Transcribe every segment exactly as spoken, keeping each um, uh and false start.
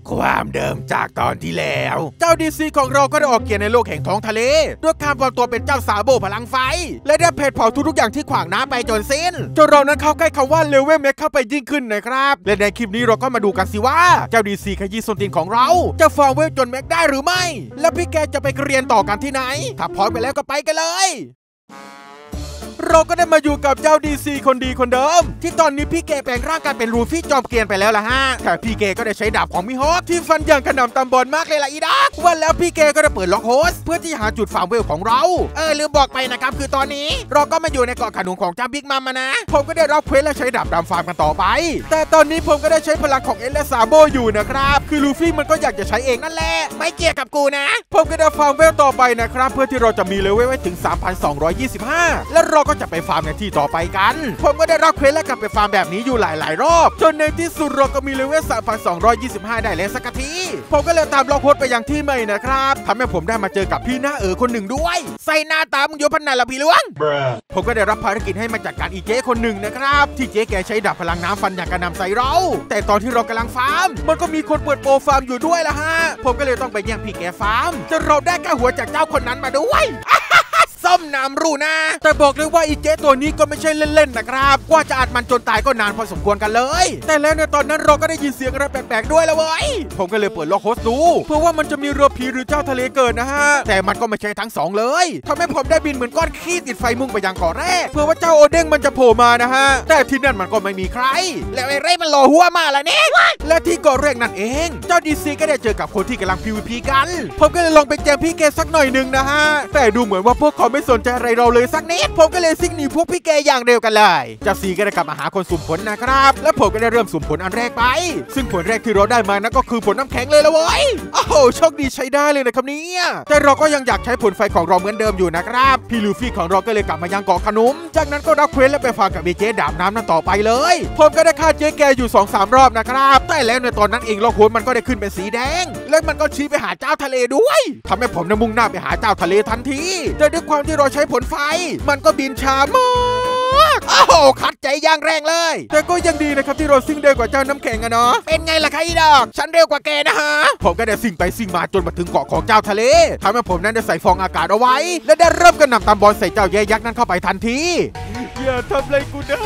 ความเดิมจากตอนที่แล้วเจ้าดีซีของเราก็ได้ออกเกียรติในโลกแห่งท้องทะเลด้วยการปลอมตัวเป็นเจ้าซาโบพลังไฟและได้เพจเผาทุกๆอย่างที่ขวางน้ำไปจนสิ้นจนเรานั้นเข้าใกล้คำว่าเลเวลแม็กเข้าไปยิ่งขึ้นนะครับและในคลิปนี้เราก็มาดูกันสิว่าเจ้าดีซีขยี้ส้นตีนของเราจะฟองเวลจนแม็กได้หรือไม่และพี่แกจะไปเรียนต่อกันที่ไหนถ้าพร้อมไปแล้วก็ไปกันเลยเราก็ได้มาอยู่กับเจ้าดีซีคนดีคนเดิมที่ตอนนี้พี่เกแปลงร่างกายเป็นลูฟี่จอมเกรียนไปแล้วล่ะฮะแต่พี่เกก็ได้ใช้ดาบของมิฮอคที่ฟันอย่างกระหน่ำตำบอลมากเลยล่ะอีดักวันแล้วพี่เกก็ได้เปิดล็อกโฮสเพื่อที่หาจุดฟาร์มเวลของเราเออลืมบอกไปนะครับคือตอนนี้เราก็มาอยู่ในเกาะขนุนของเจ้าบิ๊กมัมมานะผมก็ได้รับเควสและใช้ดาบดำฟาร์มกันต่อไปแต่ตอนนี้ผมก็ได้ใช้พลังของเอลและซาโบอยู่นะครับคือลูฟี่มันก็อยากจะใช้เองนั่นแหละไม่เกี่ยวกับกูนะผมก็ได้ฟาร์มเวลต่อไปนะครับเพื่อที่เราจะมีเลเวลไว้ถึง สามพันสองร้อยยี่สิบห้า และเราก็จะไปฟาร์มในที่ต่อไปกันผมก็ได้รับเควสและกลับไปฟาร์มแบบนี้อยู่หลายๆรอบจนในที่สุดเราก็มีเลเวล สามพันสองร้อยยี่สิบห้า ได้แล้วสักทีผมก็เลยตามล็อกโฮสไปยังที่ใหม่นะครับทำให้ผมได้มาเจอกับพี่หน้าเอ๋อคนหนึ่งด้วยใส่หน้าตามึงโยพันนาละพี่ล้วง ผมก็ได้รับภารกิจให้มาจัดการอีเจ๊คนหนึ่งนะครับที่เจ๊แกใช้ดาบพลังน้ำฟันอย่างกระหน่ำใส่เราแต่ตอนที่เรากำลังฟาร์มมันก็มีคนเปิดโปรฟาร์มอยู่ด้วยละฮะผมก็เลยต้องไปแย่งพี่แกฟาร์มจนเราได้แก้หัวจากเจ้าคนนั้นมาด้วยส้มน้ำรูนะแต่บอกเลยว่าอีเจ๊ตัวนี้ก็ไม่ใช่เล่นๆนะครับกว่าจะอัดมันจนตายก็นานพอสมควรกันเลยแต่แล้วในตอนนั้นเราก็ได้ยินเสียงอะไรแปลกๆด้วยละเว้ยผมก็เลยเปิดล็อกโฮสต์ดูเพื่อว่ามันจะมีเรือผีหรือเจ้าทะเลเกิดนะฮะแต่มันก็ไม่ใช่ทั้งสองเลยทำให้ผมได้บินเหมือนก้อนขี้ติดไฟมุ่งไปยังเกาะแรกเพื่อว่าเจ้าโอเด้งมันจะโผล่มานะฮะแต่ที่นั่นมันก็ไม่มีใครแล้วไอ้เร่มันหล่อหัวมาละเนี่ยและที่เกาะแรกนั่นเองเจ้าดีซีก็ได้เจอกับคนที่กำลัง พี วี พี กันผมก็เลยลองไปแจมพี่แกสักหน่อยนึงนะฮะแต่ดูเหมือนว่าพวกเขาไม่สนใจอะไรเราเลยสักนิดผมก็เลยซิ่งหนีพวกพี่แกอย่างเร็วกันเลยเจ้าซีก็ได้กลับมาหาคนสุ่มผลนะครับและผมก็ได้เริ่มสุ่มผลอันแรกไปซึ่งผลแรกที่เราได้มานั่นก็คือผลน้ำแข็งเลยละเว้ยโอ้โหโชคดีใช้ได้เลยนะครับเนี่ยแต่เราก็ยังอยากใช้ผลไฟของเราเหมือนเดิมอยู่นะครับพี่ลูฟี่ของเราก็เลยกลับมายังเกาะขนุนจากนั้นก็รับเควสและไปฟาร์มกับเจ๊ดาบน้ำนั่นต่อไปเลยผมก็ได้ฆ่าเจ๊แกอยู่ สองสาม รอบนะครับแต่แล้วในตอนนั้นเองล็อกโฮสมันก็ได้ขึ้นเป็นสีแดงและมันก็ชี้ไปหาเจ้าทะเลด้วยทำให้ผมมุ่งหน้าไปหาเจ้าทะเลทันทีแต่ด้วยความที่เราใช้ผลไฟมันก็บินช้ามากโอ้โหคัดใจย่างแรงเลยแต่ก็ยังดีนะครับที่เราซิ่งเร็วกว่าเจ้าน้ำแข็งอะเนาะเป็นไงล่ะคะอีดอกฉันเร็วกว่าแกนะฮะผมก็ได้ซิ่งไปซิ่งมาจนมาถึงเกาะของเจ้าทะเลทำให้ผมนั้นได้ใส่ฟองอากาศเอาไว้และได้เริ่มกระหน่ำตามบอลใส่เจ้าแย่ยักษ์นั้นเข้าไปทันทีอย่าทำอะไรกูนะ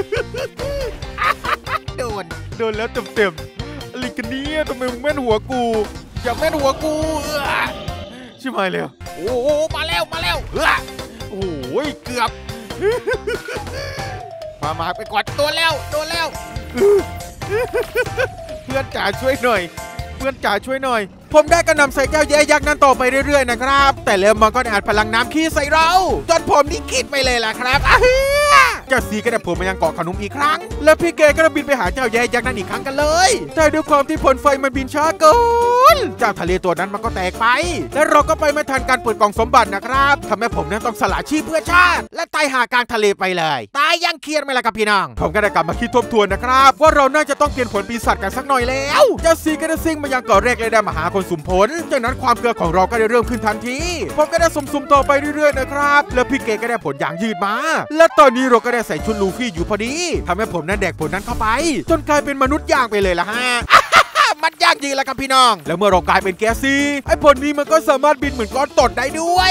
โดนโดนแล้วเต็มๆอะไรกันเนี่ยทำไมมึงแม่นหัวกูอย่าแม่นหัวกูใช่ไหมเลยโอ้โหมาแล้วมาแล้วโอ้ยเกือบมามาไปกอดตัวแล้วตัวแล้วเพื่อนจ๋าช่วยหน่อยเพื่อนจ๋าช่วยหน่อยผมได้กระหน่ำใส่เจ้าแย่ยักษ์นั้นต่อไปเรื่อยๆนะครับแต่แล้วมันก็ได้อัดพลังน้ำขี้ใส่เราจนผมนี่คิดไปเลยล่ะครับเจ้าซีก็ได้โผล่มายังเกาะขนุนอีกครั้งแล้วพี่เกก็ได้บินไปหาเจ้าแย่ยักษ์นั้นอีกครั้งกันเลยแต่ด้วยความที่ผลไฟมันบินช้าเกินเจ้าทะเลตัวนั้นมันก็แตกไปและเราก็ไปไม่ทันการเปิดกล่องสมบัตินะครับทำให้ผมนั้นต้องสละชีพเพื่อชาติและตายหากลางทะเลไปเลยตายยังเครียดไหมล่ะครับพี่น้องผมก็ได้กลับมาคิดทบทวนนะครับว่าเราน่าจะต้องเปลี่ยนผลปีศาจกันสักหน่อยแล้วเจ้าซีก็ได้ซิ่งมายังเกาะแรกเลยได้มาหาคนสุ่มผลจากนั้นความเกลือของเราก็ได้เริ่มขึ้นทันทีผมก็ได้สุ่มๆต่อไปเรื่อยๆนะครับแล้วพี่เกก็ได้ผลอย่างยืดมาและตอนนี้เราก็ได้ใส่ชุดลูฟี่อยู่พอดีทำให้ผมนั้นแดกผลนั้นเข้าไปจนกลายเป็นมนุษย์ย่างไปเลยล่ะฮะมันยากจริงแล้วครับพี่น้องแล้วเมื่อเรากลายเป็นแก๊สซีไอ้ผลนี้มันก็สามารถบินเหมือนก้อนตดได้ด้วย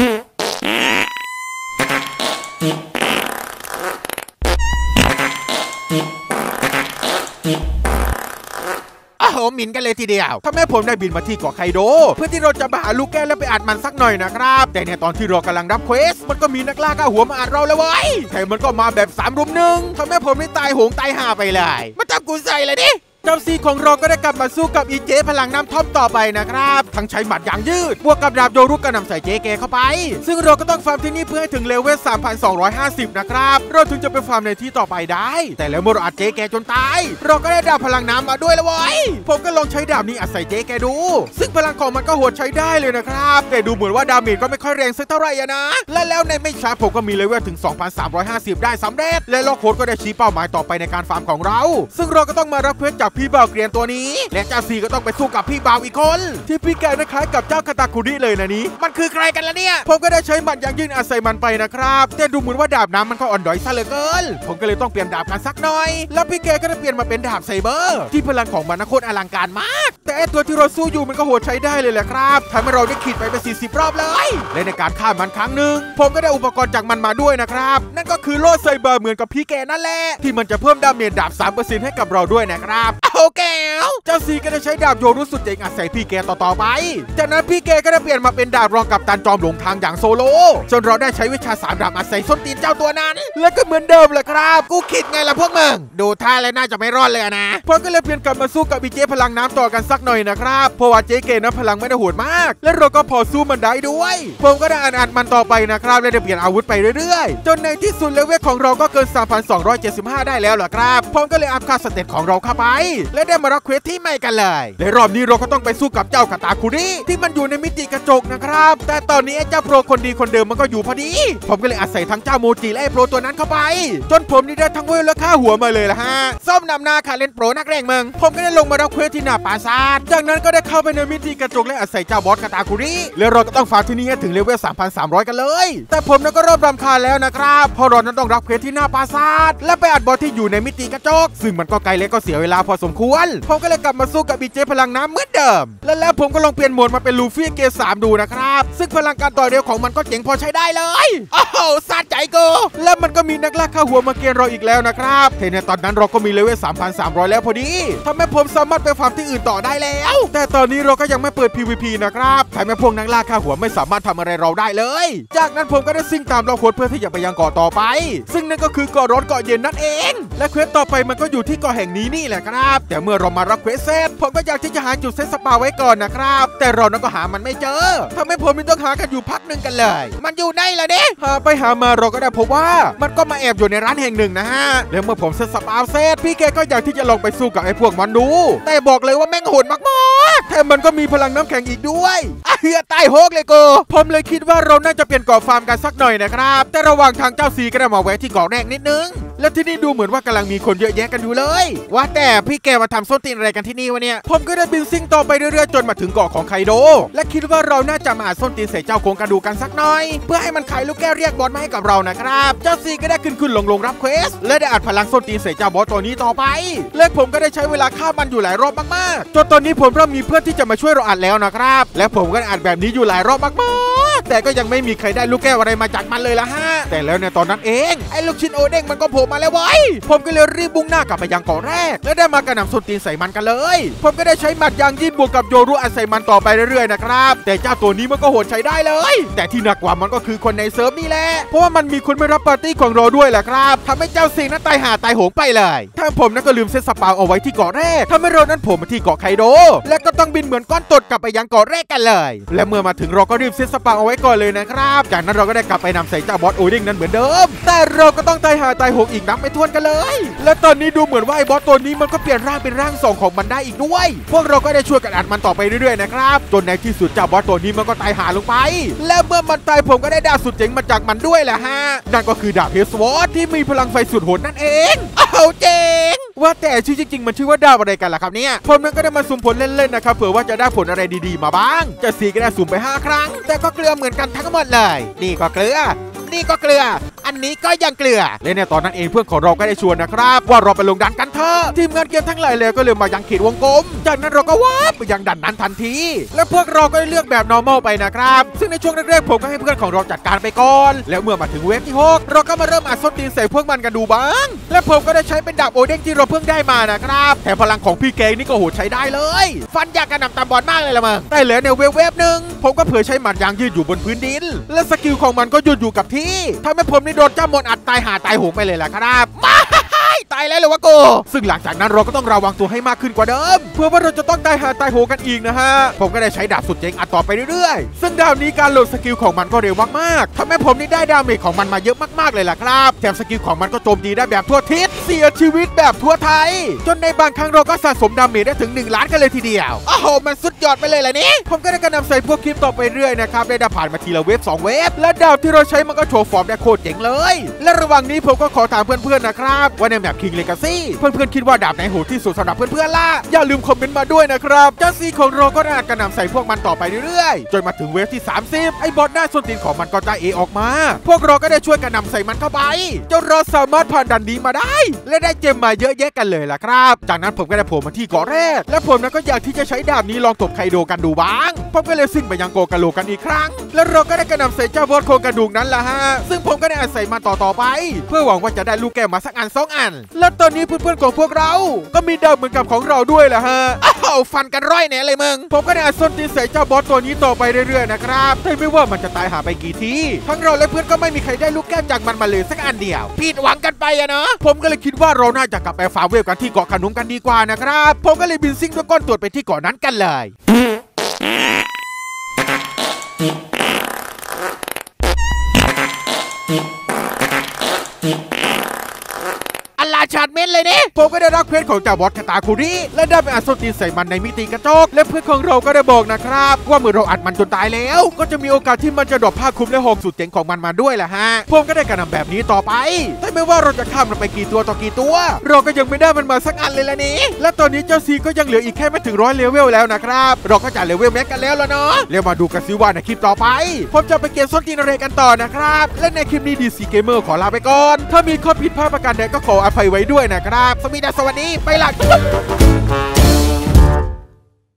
โอ้โหหมิ่นกันเลยทีเดียวทำให้ผมได้บินมาที่เกาะไคโดเพื่อที่เราจะมาหาลูกแก้วและไปอัดมันสักหน่อยนะครับแต่ในตอนที่เรากำลังรับเควสมันก็มีนักล่าก้าหัวมาอัดเราแล้วเว้ยแต่มันก็มาแบบสามรุมหนึ่งทำให้ผมได้ตายโหงตายห่าไปเลยมาจับกูใส่เลยดิเจ้าซีของเราก็ได้กลับมาสู้กับอีเจพลังน้ำท่อมต่อไปนะครับทั้งใช้หมัดอย่างยืดบวกกับดาบโยรุกระหน่ำใส่เจแกเข้าไปซึ่งเราก็ต้องฟาร์มที่นี่เพื่อให้ถึงเลเวล สามพันสองร้อยห้าสิบ นะครับเราถึงจะไปฟาร์มในที่ต่อไปได้แต่แล้วเมื่อเราอัดเจแกจนตายเราก็ได้ดาบพลังน้ำมาด้วยแล้วเว้ยผมก็ลองใช้ดาบนี้อัดใส่เจแกดูซึ่งพลังของมันก็โหดใช้ได้เลยนะครับแต่ดูเหมือนว่าดาเมจก็ไม่ค่อยแรงสักเท่าไหร่นะและแล้วในไม่ช้าผมก็มีเลเวลถึง สองพันสามร้อยห้าสิบ ได้สำเร็จและล็อกโค้ดก็ได้ชี้เป้าหมายต่อไปในการฟาร์มของเราซึ่งเราก็ต้องมารับเควสจากพี่บ่าวเกรียนตัวนี้และเจ้าซีก็ต้องไปสู้กับพี่บ่าวอีกคนที่พี่แกคล้ายกับเจ้าคาตาคุริเลยนะนี้มันคือใครกันล่ะเนี่ยผมก็ได้ใช้หมัดอย่างยืนอาศัยมันไปนะครับแต่ดูเหมือนว่าดาบน้ำมันก็อ่อนด้อยซะเหลือเกินผมก็เลยต้องเปลี่ยนดาบกันสักหน่อยแล้วพี่แกก็ได้เปลี่ยนมาเป็นดาบไซเบอร์ที่พลังของมันโคตรอลังการมากแต่ไอตัวที่เราสู้อยู่มันก็โหดใช้ได้เลยแหละครับทำให้เราได้ขีดไปเป็นสี่สิบรอบเลยและในการฆ่ามันครั้งหนึ่งผมก็ได้อุปกรณ์จากมันมาด้วยนะครับนั่นก็คือโล่ไซเบอร์เหมือนกับพี่แกนั่นแหละที่มันจะเพิ่มดาเมจดาบ สามเปอร์เซ็นต์ ให้กับเราด้วยนะครับโอเคเจ้าซีก็ได้ใช้ดาบโยรุสุดเจ๋งอัดใส่พี่แกต่อๆไปจากนั้นพี่แกก็ได้เปลี่ยนมาเป็นดาบรองกับตันจอมหลงทางอย่างโซโล่จนเราได้ใช้วิชาสามดาบอัดใส่ส้นตีนเจ้าตัวนั้นและก็เหมือนเดิมแหละครับกูคิดไงล่ะพวกมึงดูท่าแล้วน่าจะไม่รอดเลยนะผมก็เลยเปลี่ยนกลับมาสู้กับบีเจพลังน้ำต่อกันสักหน่อยนะครับเพราะว่าเจเกนั้นพลังไม่ได้โหดมากและเราก็พอสู้มันได้ด้วยผมก็ได้อ่านอ่านมันต่อไปนะครับและได้เปลี่ยนอาวุธไปเรื่อยๆจนในที่สุดเลเวลของเราก็เกิน สามพันสองร้อยเจ็ดสิบห้า ได้แล้วล่ะครับผมก็เลยอัพค่าสเตตของเราเข้าไปและได้มารับเควสที่ใหม่กันเลยในรอบนี้เราก็ต้องไปสู้กับเจ้าคาตาคุริที่มันอยู่ในมิติกระจกนะครับแต่ตอนนี้ไอ้เจ้าโปรคนดีคนเดิมมันก็อยู่พอดีผมก็เลยอาศัยทั้งเจ้าโมจิและไอ้โปรตัวนั้นเข้าไปจนผมนี่ได้ทั้งเวลและค่าหัวมาเลยล่ะฮะส้มนำหน้าค่ะเล่นโปรนักแรงมึงผมก็ได้ลงมารับเควสที่หน้าปราสาทจากนั้นก็ได้เข้าไปในมิติกระจกและอาศัยเจ้าบอสคาตาคุริแล้วเราก็ต้องฟาร์มที่นี่ให้ถึงเลเวล สามพันสามร้อย กันเลยแต่ผมนั้นก็เริ่มรำคาญแล้วนะครับเพราะเรานั้นต้องรับเควสที่หน้าปราสาทและไปอัดบอสที่อยู่ในมิติกระจกซึ่งมันก็ไกลและก็เสียเวลาพอสมควรผมก็เลยกลับมาสู้กับบีเจพลังน้ำเหมือนเดิมและแล้วผมก็ลองเปลี่ยนโหมดมาเป็นลูฟี่เกรดสามดูนะครับซึ่งพลังการต่อเดียวของมันก็เจ๋งพอใช้ได้เลยโอ้โหสะใจกูแล้วมันก็มีนักล่าฆ่าหัวมาเกณฑ์เราอีกแล้วนะครับเทในตอนนั้นเราก็มีเลเวล สามพันสามร้อย แล้วพอดีทำให้ผมสามารถไปฟาร์มที่อื่นต่อได้แล้วแต่ตอนนี้เราก็ยังไม่เปิด พี วี พี นะครับทำให้พวกนักล่าฆ่าหัวไม่สามารถทำอะไรเราได้เลยจากนั้นผมก็ได้ซิ่งตามเราโคตรเพื่อที่จะไปยังเกาะต่อไปซึ่งนั่นก็คือเกาะร้อนเกาะเย็นนั่นเองและเควสต่อไปมันก็อยู่ที่เกาะแห่งนี้นี่แหละครับแต่เมื่อเรามารับเควสเสร็จผมก็อยากที่จะหาจุดเซตสปาไว้ก่อนนะครับแต่เรานั้นก็หามันไม่เจอทำให้ผมมีต้องหากันอยู่พักหนึ่งกันเลยมันอยู่ไหนล่ะเด้หาไปหามาเราก็ได้พบว่ามันก็มาแอบอยู่ในร้านแห่งหนึ่งนะฮะแล้วเมื่อผมเซตสปาเสร็จพี่แกก็อยากที่จะลองไปสู้กับไอ้พวกมันดูแต่บอกเลยว่าแม่งโหดมากๆแถมมันก็มีพลังน้ำแข็งอีกด้วยเฮียตายโฮกเลยกูผมเลยคิดว่าเราน่าจะเปลี่ยนเกาะฟาร์มกันสักหน่อยนะครับแต่ระหว่างทางเจ้าซีก็ได้มาแวะที่เกาะแรกนิดนึงและที่นี่ดูเหมือนว่ากำลังมีคนเยอะแยะกันอยู่เลยว่าแต่พี่แกมาทำส้นตีนอะไรกันที่นี่วะเนี่ยผมก็ได้บินซิ่งต่อไปเรื่อยๆจนมาถึงเกาะของไคโดและคิดว่าเราน่าจะมาอัดส้นตีนใส่เจ้าโครงกระดูกกันสักหน่อยเพื่อให้มันไขลูกแก้วเรียกบอสมาให้กับเรานะครับเจ้าซีก็ได้ขึ้นขึ้นลงลงรับเควสและได้อัดพลังส้นตีนใส่เจ้าบอสตัวนี้ต่อไปและผมก็ได้ใช้เวลาฆ่ามันอยู่หลายรอบมากๆจนตอนนี้ผมเริ่มมีเพื่อนที่จะมาช่วยเราอัดแล้วนะครับและผมก็อัดแบบนี้อยู่หลายรอบมากๆแต่ก็ยังไม่มีใครได้ลูกแก้วอะไรมาจากมันเลยละฮะแต่แล้วในตอนนั้นเองไอ้ลูกชิ้นโอเด้งมันก็โผล่มาแล้วไว้ผมก็เลยรีบบุ่งหน้ากลับไปยังเกาะแรกและได้มากระหน่ำส้นตีนใส่มันกันเลยผมก็ได้ใช้หมัดยางยืดบวกกับโยรุอัดใส่มันต่อไปเรื่อยๆนะครับแต่เจ้าตัวนี้มันก็โหดใช้ได้เลยแต่ที่หนักกว่ามันก็คือคนในเซิร์ฟนี่แหละเพราะว่ามันมีคนไม่รับปาร์ตี้ของเราด้วยแหละครับทำให้เจ้าซีนั้นตายหาตายโหงไปเลยทางผมนั้นก็ลืมเซตสปาเอาไว้ที่เกาะแรกทำให้เรานั้นโผล่มาที่เกาะไคโดและก็ต้องบินเหมือนก้อนตดกลับไปยังเกาะแรกกันเลยและเมื่อมาถึงเราก็รีบเซตสปาเอาไว้ก่อนเลยนะครับจากนั้นเราก็ได้กลับไปนำใส่เจ้าบอสโอเด้งนั้นเหมือนเดิมแต่เราก็ต้องตายหาตายโหงอีกนับไม่ถ้วนกันเลยและตอนนี้ดูเหมือนว่าไอ้บอสตัวนี้มันก็เปลี่ยนร่างเป็นร่างสองของมันได้อีกด้วยพวกเราก็ได้ช่วยกันอัดมันต่อไปเรื่อยๆนะครับจนในที่สุดเจ้าบอสตัวนี้มันก็ตายหาลงไปและเมื่อมันตายผมก็ได้ดาบสุดเจ๋งมาจากมันด้วยแหละฮะนั่นก็คือดาบเฮสวอร์ดที่มีพลังไฟสุดโหดนั่นเองเอาเจ๋งว่าแต่ชื่อจริงๆมันชื่อว่าดาบอะไรกันล่ะครับเนี่ยผมนั้นก็ได้มาสุ่มผลเล่นๆนะครับเผื่อว่าจะได้ผลอะไรดีๆมาบ้างจะสีก็ได้สุ่มไปห้าครั้งแต่ก็เกลือเหมือนกันทั้งหมดเลยนี่ก็เกลือนี่ก็เกลืออันนี้ก็ยังเกลือและในตอนนั้นเองเพื่อนของเราก็ได้ชวนนะครับว่าเราไปลงดันกันเถอะทีมงานเกมทั้งหลายเลยก็เลยมายังเขตวงกลมจากนั้นเราก็ว้าไปยังดันนั้นทันทีและพวกเราก็ได้เลือกแบบ normal ไปนะครับซึ่งในช่วงแรกๆผมก็ให้เพื่อนของเราจัดการไปก่อนแล้วเมื่อมาถึงเวฟที่หกเราก็มาเริ่มอัดส้นตีนใส่พวกมันกันดูบ้างและผมก็ได้ใช้เป็นดาบโอเด้งที่เราเพิ่งได้มานะครับแถมพลังของพี่เกงนี่ก็โหดใช้ได้เลยฟันอยากกระหน่ำตามบอลมากเลยละมึงแต่แล้วในเวฟเวฟหนึ่งผมก็เผยใช้หมัดยางยืดอยู่บนพื้นดินและสกิลของมันก็หยุดอยู่กับที่ทำให้ผมนี่โดนเจ้ามอนอัดตายหาตายโหงไปเลยแหละครับตายแล้วเหรอวะโกซึ่งหลังจากนั้นเราก็ต้องระวังตัวให้มากขึ้นกว่าเดิมเพื่อว่าเราจะต้องตายหาตายโหงกันอีกนะฮะผมก็ได้ใช้ดาบสุดเจ๋งอัดต่อไปเรื่อยๆซึ่งดาบนี้การโหลดสกิลของมันก็เร็วมากๆทำให้ผมนี่ได้ดาเมจของมันมาเยอะมากๆเลยล่ะครับแถมสกิลของมันก็โจมตีได้แบบทั่วทิศเสียชีวิตแบบทั่วไทยจนในบางครั้งเราก็สะสมดาเมจได้ถึงหนึ่งล้านกันเลยทีเดียวโอ้โหมันสุดยอดไปเลยแหละนี่ผมก็ได้กระหน่ำใส่พวกคลิปต่อไปเรื่อยนะครับได้ดาบผ่านมาทีละเวฟสองเวฟและดาบที่เราใช้มันก็โชว์ฟอร์มได้โคตรเจ๋งเลยและระหว่างนี้ผมก็ขอถามเพื่อนๆนะครับว่าในแบบ King Legacy เพื่อนๆคิดว่าดาบไหนโหดที่สุดสำหรับเพื่อนๆล่ะอย่าลืมคอมเมนต์มาด้วยนะครับเจ้าซีของเราก็ได้กระหน่ำใส่พวกมันต่อไปเรื่อยๆจนมาถึงเวฟที่สามสิบไอ้บอสหน้าส้นตีนของมันก็จะเอออกมาพวกเราก็ได้ช่วยกระหน่ำใส่มันเข้าไปจนเราสามารถผ่านดันนี้มาได้และได้เจมมาเยอะแยะกันเลยล่ะครับจากนั้นผมก็ได้โผล่มาที่เกาะแรกและผมนั้นก็อยากที่จะใช้ดาบนี้ลองตบไคโดกันดูบ้างผมก็เลยซิ่งไปยังโกกาโลกันอีกครั้งแล้วเราก็ได้กระหน่ำใส่เจ้าบอสโครงกระดูกนั้นล่ะฮะซึ่งผมก็ได้อาศัยมันต่อๆไปเพื่อหวังว่าจะได้ลูกแก้วมาสักอันสองอันและตอนนี้เพื่อนๆของพวกเราก็มีดาบเหมือนกับของเราด้วยแหละฮะอ้าวฟันกันร้อยแน่เลยมึงผมก็ได้อัดส้นตีนใส่เจ้าบอสตัวนี้ต่อไปเรื่อยๆนะครับแต่ไม่ว่ามันจะตายหาไปกี่ทีทั้งเราและเพื่อนก็ไม่มีใครได้ลูกแก้วจากมันมาเลยสักอันเดียวผิดหวังกันไปอะเนาะผมก็เลยคิดว่าเราน่าจะกลับไปฟาร์มเวลกันที่เกาะขนุนกันดีกว่านะครับผมก็เลยบินซิ่งด้วยก้อนตรวจไปที่เกาะนั้นกันเลยอลาชาดเม้นเลยเนี่ยผมก็ได้รับเควสของเจ้าบอสคาตาคุริและได้ไปอัดส้นตีนใส่มันในมิติกระจกและเพื่อนของเราก็ได้บอกนะครับว่าเมื่อเราอัดมันจนตายแล้วก็จะมีโอกาสที่มันจะดรอปผ้าคลุมและหอกสุดเจ๋งของมันมาด้วยแหละฮะผมก็ได้กระทำแบบนี้ต่อไปแต่ไม่ว่าเราจะข้ามมันไปกี่ตัวต่อกี่ตัวเราก็ยังไม่ได้มันมาสักอันเลยละนี่และตอนนี้เจ้าซีก็ยังเหลืออีกแค่ไม่ถึงร้อยเลเวลแล้วนะครับเราก็จะเลเวลแม็กกันแล้วแล้วเนาะเดี๋ยวมาดูกันซิว่าในคลิปต่อไปผมจะไปเก็บส้นตีนอะไรกันต่อนะครับและในคลิปนี้ดีซีเกมเมอร์ขอลาไปก่อนถ้ามีข้อผิดพลาดประการใดก็ขออภัยไว้ด้วยนะครับสวัสดีสวัสดีไปละ